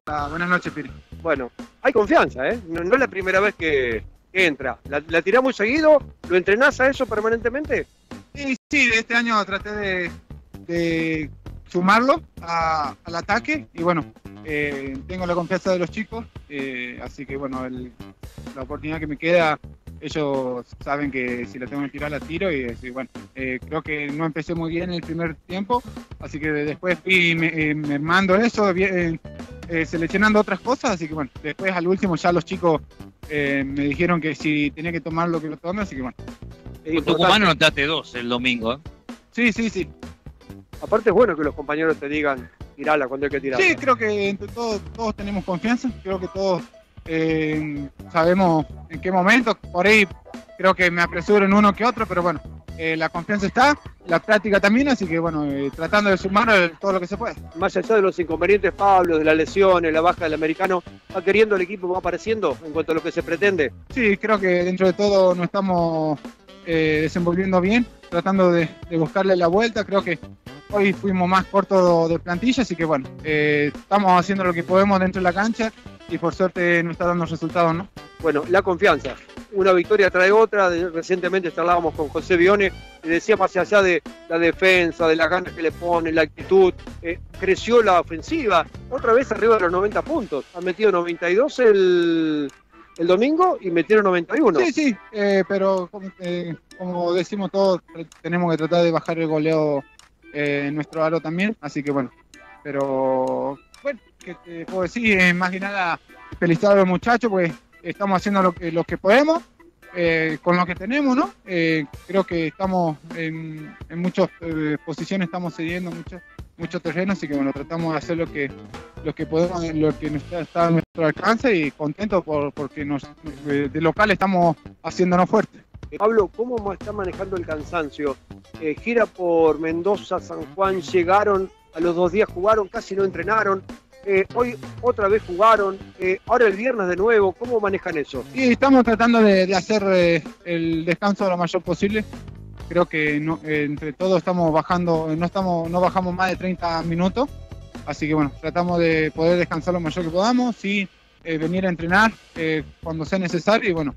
Buenas noches, Piri. Bueno, hay confianza, ¿eh? No es la primera vez que entra. ¿La tirás muy seguido? ¿Lo entrenás a eso permanentemente? Sí, este año traté de sumarlo al ataque y bueno, tengo la confianza de los chicos, así que bueno, la oportunidad que me queda, ellos saben que si la tengo que tirar la tiro y bueno, creo que no empecé muy bien en el primer tiempo, así que después fui mermando eso, seleccionando otras cosas, así que bueno, después al último ya los chicos me dijeron que si tenía que tomar lo que lo tome, así que bueno. Con Tucumán anotaste 2 el domingo, ¿eh? Sí. Aparte es bueno que los compañeros te digan, tirala cuando hay que tirarla. Sí, creo que entre todos tenemos confianza, creo que todos sabemos en qué momento, por ahí creo que me apresuro en uno que otro, pero bueno, la confianza está, la práctica también, así que bueno, tratando de sumar todo lo que se puede. Más allá de los inconvenientes, Pablo, de las lesiones, la baja del americano, ¿va queriendo el equipo, va apareciendo en cuanto a lo que se pretende? Sí, creo que dentro de todo nos estamos desenvolviendo bien, tratando de buscarle la vuelta, creo que hoy fuimos más cortos de plantilla, así que bueno, estamos haciendo lo que podemos dentro de la cancha y por suerte nos está dando resultados, ¿no? Bueno, la confianza. Una victoria trae otra. Recientemente charlábamos con José Bione y decía más allá de la defensa, de las ganas que le pone, la actitud, creció la ofensiva. Otra vez arriba de los 90 puntos. Han metido 92 el domingo y metieron 91. Sí, pero como decimos todos, tenemos que tratar de bajar el goleo en nuestro aro también, así que bueno, pero bueno, ¿qué te puedo decir? Más que nada felicitar a los muchachos, pues estamos haciendo lo que podemos, con lo que tenemos, ¿no? Creo que estamos en muchas posiciones, estamos cediendo mucho terreno, así que bueno, tratamos de hacer lo que podemos, lo que está a nuestro alcance y contentos porque de local estamos haciéndonos fuertes. Pablo, ¿cómo está manejando el cansancio? Gira por Mendoza, San Juan, llegaron, a los 2 días jugaron, casi no entrenaron, hoy otra vez jugaron, ahora el viernes de nuevo, ¿cómo manejan eso? Y estamos tratando de hacer el descanso lo mayor posible. Creo que entre todos estamos bajando, no bajamos más de 30 minutos, así que bueno, tratamos de poder descansar lo mayor que podamos, sí, venir a entrenar cuando sea necesario y bueno,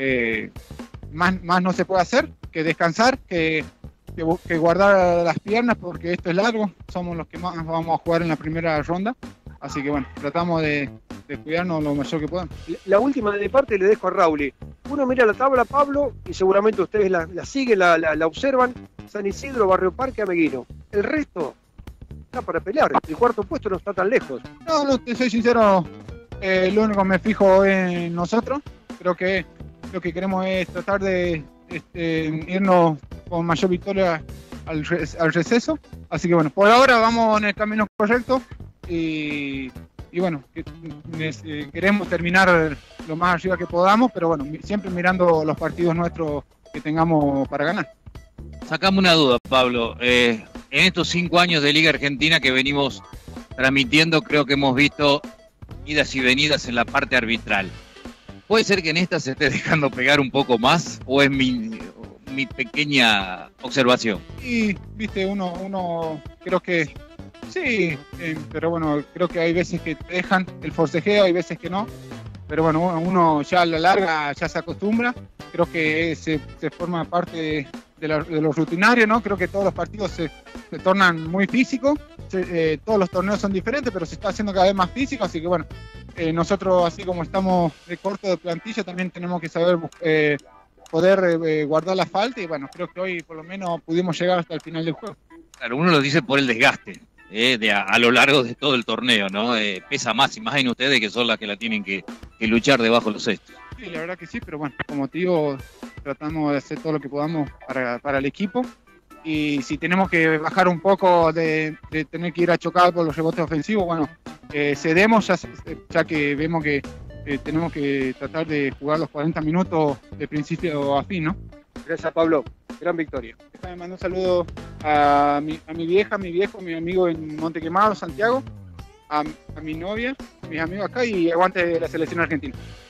más no se puede hacer que descansar, que guardar las piernas porque esto es largo, somos los que más vamos a jugar en la primera ronda, así que bueno, tratamos de cuidarnos lo mayor que podamos. La última de mi parte le dejo a Rauli. Uno mira la tabla, Pablo, y seguramente ustedes la siguen, la observan, San Isidro, Barrio Parque, Ameguino. El resto está para pelear, el cuarto puesto no está tan lejos. No, te soy sincero, lo único que me fijo en nosotros, creo que lo que queremos es tratar de irnos con mayor victoria al receso, así que bueno, por ahora vamos en el camino correcto y bueno, queremos terminar lo más arriba que podamos, pero bueno, siempre mirando los partidos nuestros que tengamos para ganar. Sacame una duda, Pablo, en estos 5 años de Liga Argentina que venimos transmitiendo, creo que hemos visto idas y venidas en la parte arbitral. ¿Puede ser que en esta se esté dejando pegar un poco más o es mi pequeña observación? Y, viste, uno creo que sí, pero bueno, creo que hay veces que te dejan el forcejeo, hay veces que no, pero bueno, uno ya a la larga ya se acostumbra, creo que se forma parte de los rutinarios, ¿no? Creo que todos los partidos se tornan muy físicos, todos los torneos son diferentes, pero se está haciendo cada vez más físico, así que bueno, nosotros así como estamos de corto de plantilla también tenemos que saber poder guardar la falta y bueno, creo que hoy por lo menos pudimos llegar hasta el final del juego. Claro, uno lo dice por el desgaste a lo largo de todo el torneo, ¿no? Pesa más y más en ustedes que son las que la tienen que luchar debajo de los cestos. Sí, la verdad que sí, pero bueno, como te digo, tratamos de hacer todo lo que podamos para el equipo y si tenemos que bajar un poco de tener que ir a chocar por los rebotes ofensivos, bueno, cedemos ya que vemos que tenemos que tratar de jugar los 40 minutos de principio a fin, ¿no? Gracias, Pablo. Gran victoria. Déjame mandar un saludo a mi vieja, a mi viejo, a mi amigo en Monte Quemado, Santiago, a mi novia, a mis amigos acá y aguante la selección argentina.